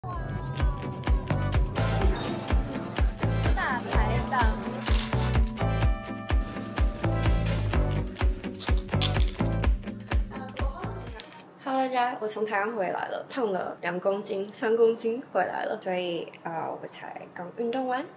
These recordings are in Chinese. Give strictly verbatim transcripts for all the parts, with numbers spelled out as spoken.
大排档。Hello， 大家，我从台湾回来了，胖了两公斤、三公斤回来了，所以啊、呃，我才刚运动完。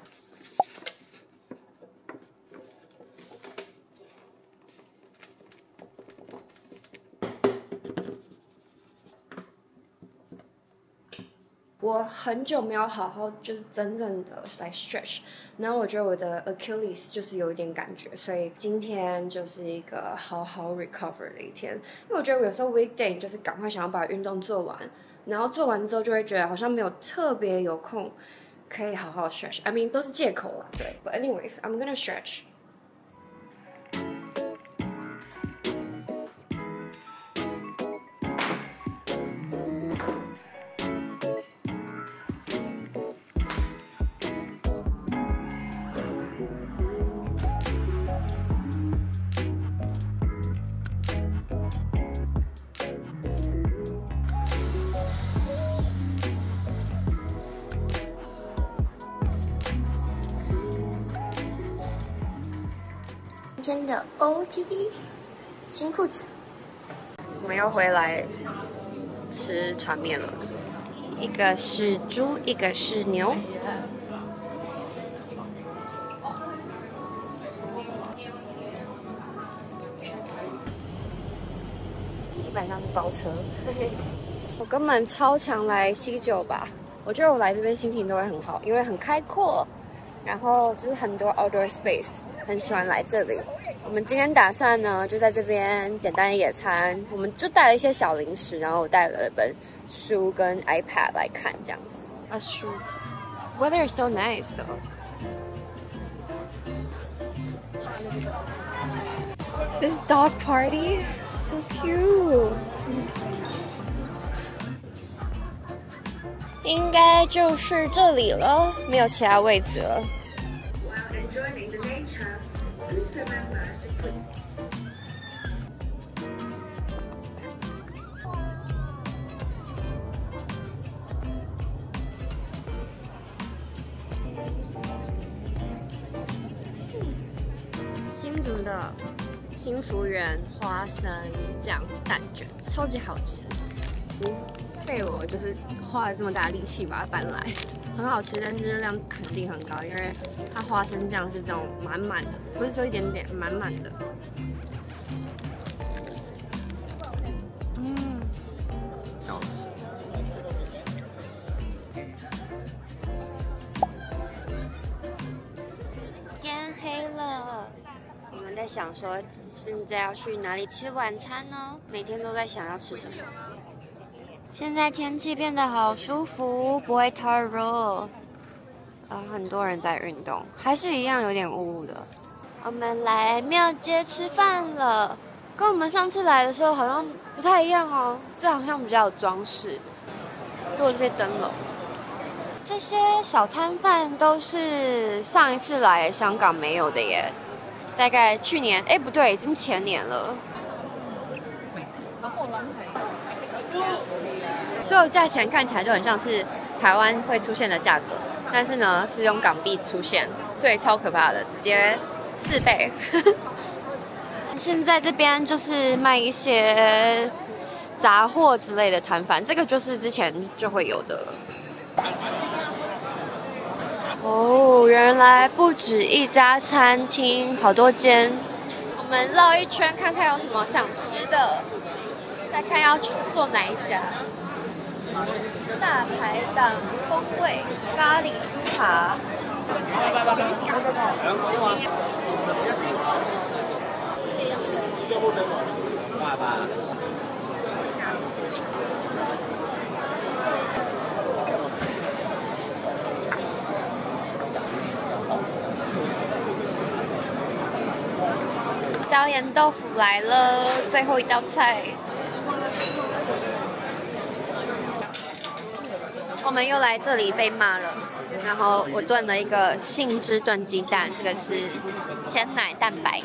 我很久没有好好就是真正的来 stretch， 然后我觉得我的 Achilles 就是有一点感觉，所以今天就是一个好好 recover 的一天。因为我觉得我有时候 weekday 就是赶快想要把运动做完，然后做完之后就会觉得好像没有特别有空可以好好 stretch。I mean 都是借口啦，对。But anyways, I'm gonna stretch. 今天的 O T D 新裤子，我们又回来吃船面了。一个是猪，一个是牛。基本上是包车。我根本超常来西九吧，我觉得我来这边心情都会很好，因为很开阔。 然后就是很多 outdoor space， 很喜欢来这里。我们今天打算呢，就在这边简单的野餐。我们就带了一些小零食，然后我带了一本书跟 iPad 来看，这样子。啊，书 ，Weather is so nice though. This dog party, so cute. 应该就是这里了，没有其他位置了。新竹的新福园花生酱蛋卷超级好吃。嗯 费我就是花了这么大力气把它搬来，很好吃，但是热量肯定很高，因为它花生酱是这种满满的，不是说一点点，满满的。嗯，好吃。天黑了，我们在想说现在要去哪里吃晚餐呢？每天都在想要吃什么。 现在天气变得好舒服，不会太热。啊，很多人在运动，还是一样有点雾雾的。我们来庙街吃饭了，跟我们上次来的时候好像不太一样哦。这好像比较有装饰，都有这些灯笼。这些小摊贩都是上一次来香港没有的耶，大概去年，哎不对，已经前年了。 所有价钱看起来就很像是台湾会出现的价格，但是呢是用港币出现，所以超可怕的，直接四倍。现在这边就是卖一些杂货之类的摊贩，这个就是之前就会有的。哦，原来不止一家餐厅，好多间。我们绕一圈看看有什么想吃的，再看要去做哪一家。 大排档风味咖喱猪扒，椒盐豆腐来了，最后一道菜。 我们又来这里被骂了，然后我炖了一个杏汁炖鸡蛋，这个是鲜奶蛋白。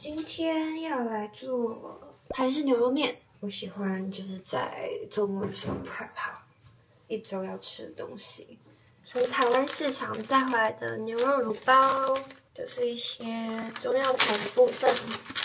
今天要来做台式牛肉面。我喜欢就是在周末的时候 prep 好一周要吃的东西。从台湾市场带回来的牛肉卤包，就是一些中药材的部分。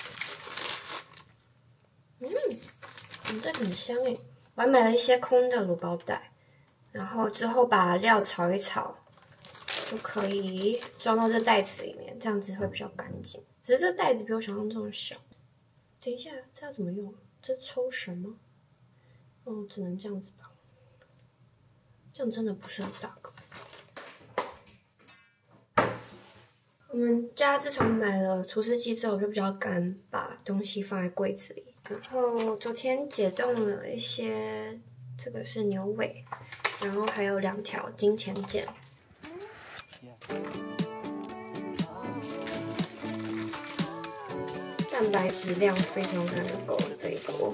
嗯，嗯，这个很香诶。我还买了一些空的卤包袋，然后之后把料炒一炒，就可以装到这袋子里面，这样子会比较干净。只是这袋子比我想象中小。等一下，这要怎么用？这抽绳吗？哦，只能这样子吧。这样真的不是很大个。我们家自从买了除湿机之后，就比较敢把东西放在柜子里。然后昨天解冻了一些，这个是牛尾，然后还有两条金钱腱。蛋白质量非常非常的够这一锅。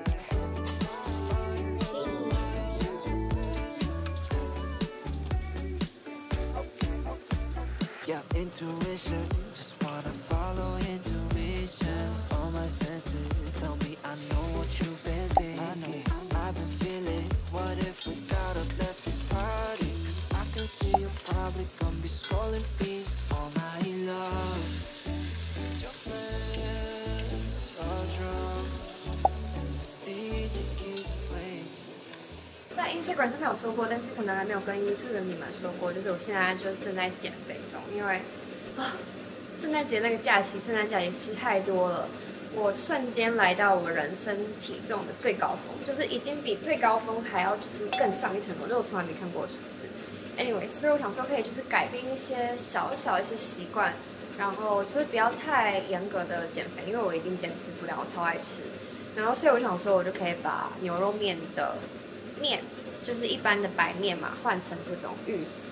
Yeah, intuition, just wanna follow intuition. All my senses tell me I know what you've been thinking. I've been feeling, what if we got up left this party? Cause I can see you're probably gonna be scrolling feeds all night long. Your friends are drunk and the D J keeps playing. 在 Instagram 上面有说过，但是可能还没有跟 YouTube 的你们说过，就是我现在就正在减肥中，因为啊，圣诞节那个假期，圣诞假期吃太多了，我瞬间来到我人生体重的最高峰，就是已经比最高峰还要就是更上一层楼，就我从来没看过的数字。Anyway， 所以我想说可以就是改变一些小小一些习惯，然后就是不要太严格的减肥，因为我一定坚持不了，我超爱吃。然后所以我想说，我就可以把牛肉面的面就是一般的白面嘛，换成这种玉丝。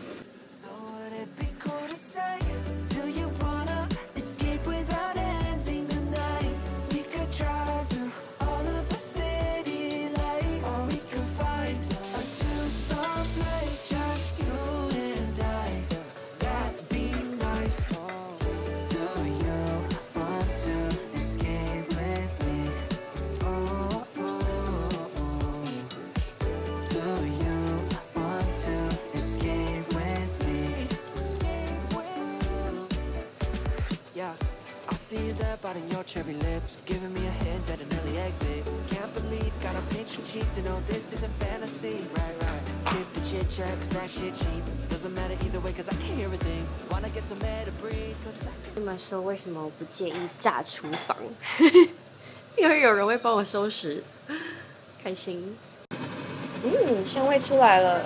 I see you there biting your cherry lips, giving me a hint at an early exit. Can't believe, gotta pinch your cheek to know this isn't fantasy. Right, right. Skip the chit chat, cause that shit cheap. Doesn't matter either way, cause I can't hear a thing. Wanna get some air to breathe, cause I can... 这么说，为什么我不介意炸厨房？因为有人会帮我收拾，开心。嗯，香味出来了，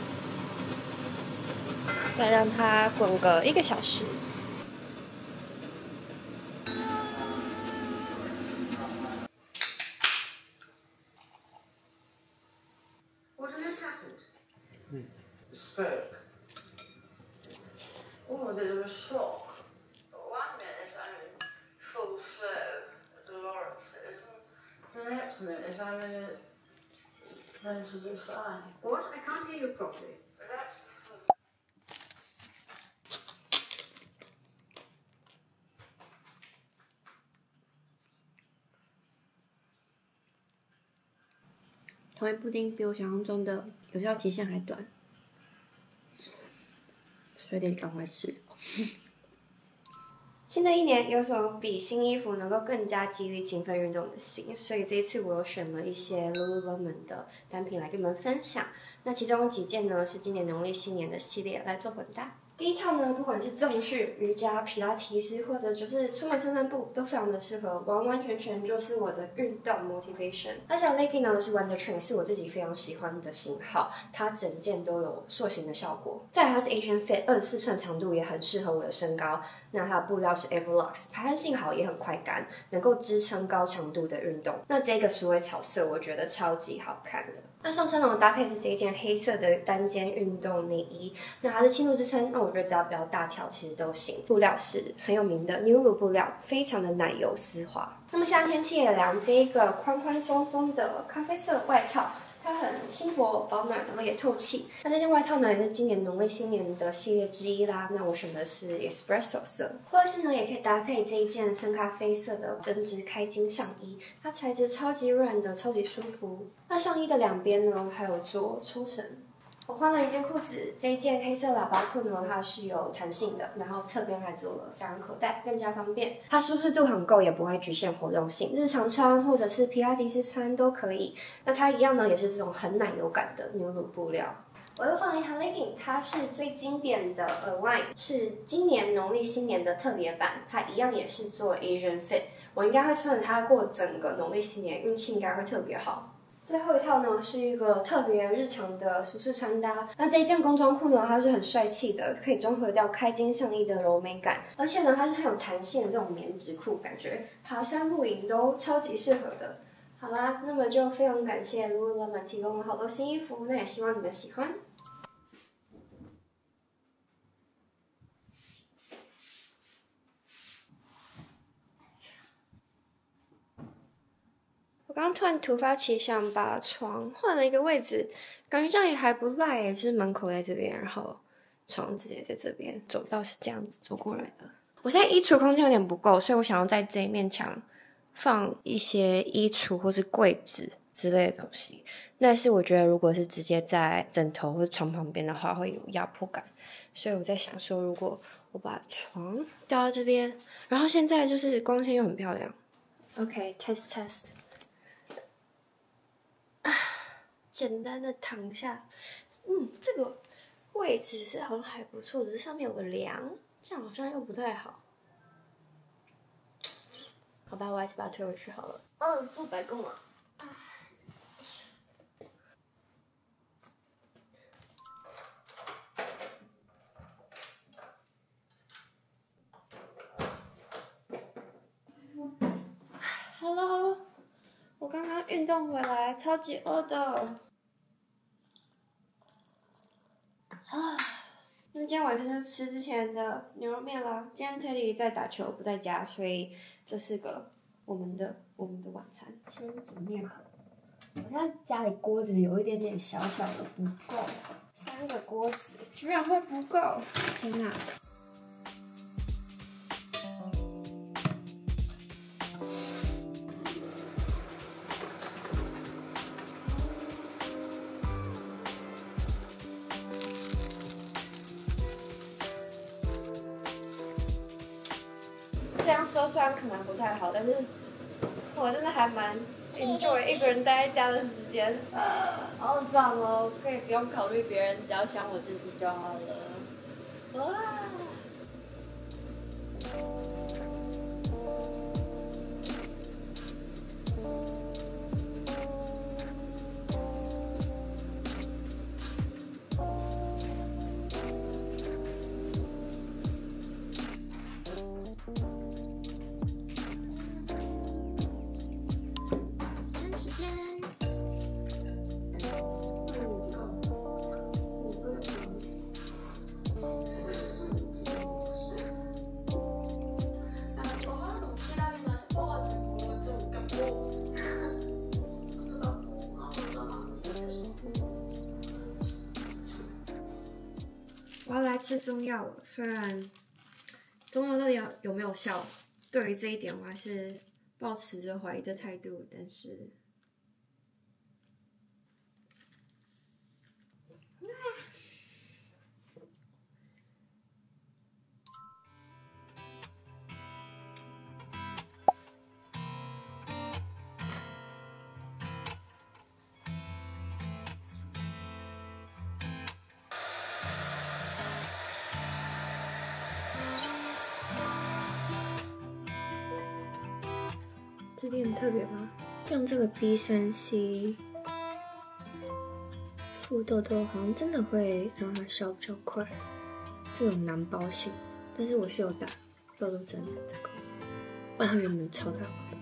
再让它滚个一个小时。 What on earth happened? Hmm. A stroke. Oh, a bit of a shock. One minute I'm in full flow at the Lawrences, and the next minute I'm in a relatively fine. What? I can't hear you properly. That's because... 同一布丁比我想象中的有效期限还短，所以得赶快吃。新的一年有什么比新衣服能够更加激励勤奋运动的心？所以这一次我又选了一些 Lululemon 的单品来跟你们分享。那其中几件呢是今年农历新年的系列来做混搭。第一套呢，不管是重训、瑜伽、皮拉提斯，或者就是出门散散步，都非常的适合，完完全全就是我的运动 motivation。而且 legging 呢是 Wonder Train， 是我自己非常喜欢的型号，它整件都有塑形的效果。再来它是 Asian Fit， 二十四寸长度也很适合我的身高。那它的布料是 Everlux， 排汗性好，也很快干，能够支撑高强度的运动。那这个鼠尾草色我觉得超级好看的。那上身的搭配是这一件黑色的单肩运动内衣，那它是轻度支撑，那我觉得只要不要大条其实都行。布料是很有名的 Nulu 布料，非常的奶油丝滑。那么现在天气也凉，这一个宽宽松松的咖啡色外套， 它很轻薄保暖，然后也透气。那这件外套呢，也是今年农历新年的系列之一啦。那我选的是 Espresso 色，或者是呢，也可以搭配这一件深咖啡色的针织开襟上衣，它材质超级软的，超级舒服。那上衣的两边呢，还有做抽绳。我换了一件裤子，这一件黑色喇叭裤呢，它是有弹性的，然后侧边还做了大人口袋，更加方便。它舒适度很够，也不会局限活动性，日常穿或者是皮拉提斯穿都可以。那它一样呢，也是这种很奶油感的牛乳布料。我又换了一条 legging， 它是最经典的 Align， 是今年农历新年的特别版，它一样也是做 Asian fit。我应该会穿着它过整个农历新年，运气应该会特别好。最后一套呢是一个特别日常的舒适穿搭。那这一件工装裤呢，它是很帅气的，可以综合掉开襟上衣的柔美感，而且呢它是很有弹性的这种棉质裤，感觉爬山露营都超级适合的。好啦，那么就非常感谢 Lululemon 提供了好多新衣服，那也希望你们喜欢。我刚刚突然突发奇想，把床换了一个位置，感觉这样也还不赖耶。就是门口在这边，然后床直接在这边，走道是这样子走过来的。我现在衣橱空间有点不够，所以我想要在这一面墙放一些衣橱或是柜子之类的东西。但是我觉得如果是直接在枕头或者床旁边的话，会有压迫感。所以我在想说，如果我把床调到这边，然后现在就是光线又很漂亮。OK， test test。简单的躺下，嗯，这个位置是好像还不错，只是上面有个梁，这样好像又不太好。好吧，我还是把它推回去好了。嗯，做白工啊。Hello， 我刚刚运动回来，超级饿的。啊，那今天晚上就吃之前的牛肉面啦。今天 Teddy 在打球，不在家，所以这是个我们的我们的晚餐。先煮面好了。我现在家里锅子有一点点小小的不够，三个锅子居然会不够，天哪！这样说虽然可能不太好，但是我真的还蛮 enjoy 一个人待在家的时间，呃，好爽哦，可以不用考虑别人，只要想我自己就好了。哇！我要来吃中药了，虽然中药到底有有没有效，对于这一点我还是抱持着怀疑的态度，但是。这点很特别吧？用这个 B 三 C 敷痘痘，好像真的会让它消比较快。这种难包性，但是我是有打痘痘针这个，不然它原本超大包的。